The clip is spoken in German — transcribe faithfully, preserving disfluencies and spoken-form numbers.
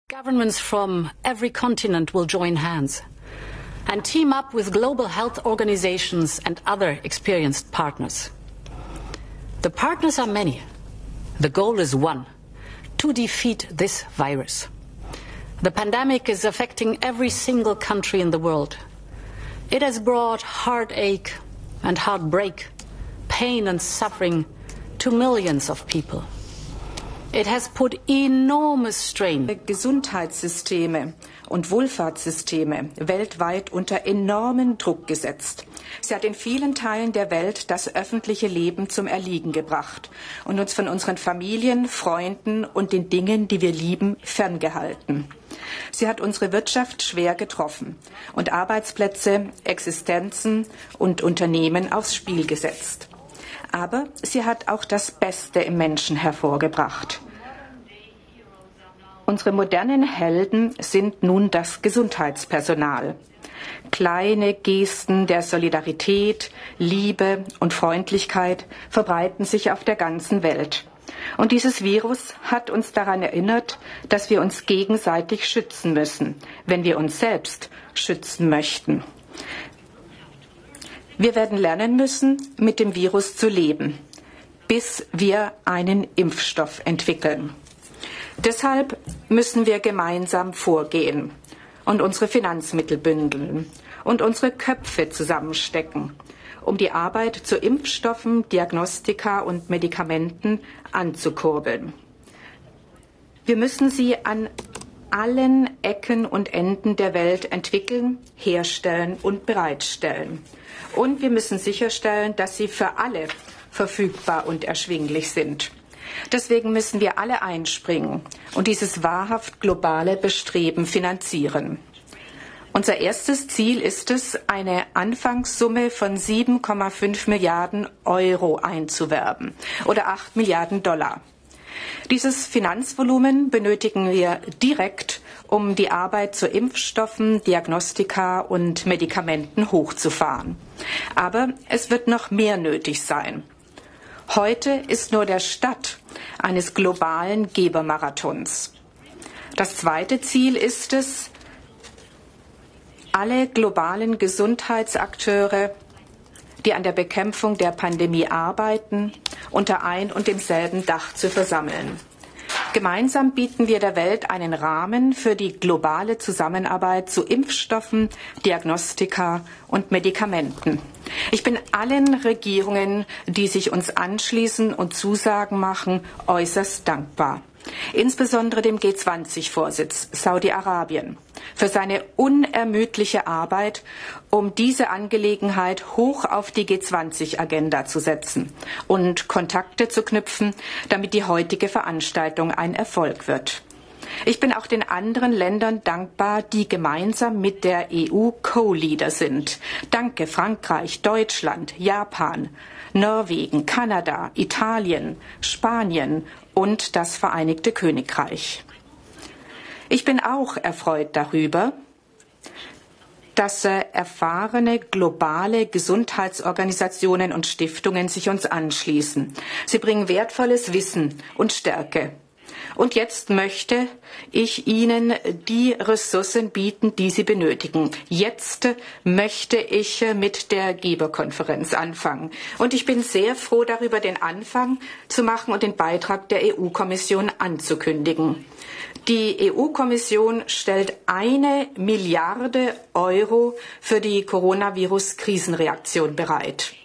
Governments from every continent will join hands and team up with global health organizations and other experienced partners. The partners are many. The goal is one: to defeat this virus. The pandemic is affecting every single country in the world. It has brought heartache and heartbreak, pain and suffering to millions of people. It has put enormous strain. Gesundheitssysteme und Wohlfahrtssysteme weltweit unter enormen Druck gesetzt. Sie hat in vielen Teilen der Welt das öffentliche Leben zum Erliegen gebracht und uns von unseren Familien, Freunden und den Dingen, die wir lieben, ferngehalten. Sie hat unsere Wirtschaft schwer getroffen und Arbeitsplätze, Existenzen und Unternehmen aufs Spiel gesetzt. Aber sie hat auch das Beste im Menschen hervorgebracht. Unsere modernen Helden sind nun das Gesundheitspersonal. Kleine Gesten der Solidarität, Liebe und Freundlichkeit verbreiten sich auf der ganzen Welt. Und dieses Virus hat uns daran erinnert, dass wir uns gegenseitig schützen müssen, wenn wir uns selbst schützen möchten. Wir werden lernen müssen, mit dem Virus zu leben, bis wir einen Impfstoff entwickeln. Deshalb müssen wir gemeinsam vorgehen und unsere Finanzmittel bündeln und unsere Köpfe zusammenstecken, um die Arbeit zu Impfstoffen, Diagnostika und Medikamenten anzukurbeln. Wir müssen sie an allen Ecken und Enden der Welt entwickeln, herstellen und bereitstellen. Und wir müssen sicherstellen, dass sie für alle verfügbar und erschwinglich sind. Deswegen müssen wir alle einspringen und dieses wahrhaft globale Bestreben finanzieren. Unser erstes Ziel ist es, eine Anfangssumme von sieben Komma fünf Milliarden Euro einzuwerben oder acht Milliarden Dollar. Dieses Finanzvolumen benötigen wir direkt, um die Arbeit zu Impfstoffen, Diagnostika und Medikamenten hochzufahren. Aber es wird noch mehr nötig sein. Heute ist nur der Start eines globalen Gebermarathons. Das zweite Ziel ist es, alle globalen Gesundheitsakteure, die an der Bekämpfung der Pandemie arbeiten, unter ein und demselben Dach zu versammeln. Gemeinsam bieten wir der Welt einen Rahmen für die globale Zusammenarbeit zu Impfstoffen, Diagnostika und Medikamenten. Ich bin allen Regierungen, die sich uns anschließen und Zusagen machen, äußerst dankbar. Insbesondere dem G zwanzig Vorsitz Saudi-Arabien für seine unermüdliche Arbeit, um diese Angelegenheit hoch auf die G zwanzig Agenda zu setzen und Kontakte zu knüpfen, damit die heutige Veranstaltung ein Erfolg wird. Ich bin auch den anderen Ländern dankbar, die gemeinsam mit der E U Co-Leader sind. Danke Frankreich, Deutschland, Japan, Norwegen, Kanada, Italien, Spanien und das Vereinigte Königreich. Ich bin auch erfreut darüber, dass erfahrene globale Gesundheitsorganisationen und Stiftungen sich uns anschließen. Sie bringen wertvolles Wissen und Stärke. Und jetzt möchte ich Ihnen die Ressourcen bieten, die Sie benötigen. Jetzt möchte ich mit der Geberkonferenz anfangen. Und ich bin sehr froh darüber, den Anfang zu machen und den Beitrag der E U-Kommission anzukündigen. Die E U-Kommission stellt eine Milliarde Euro für die Coronavirus-Krisenreaktion bereit.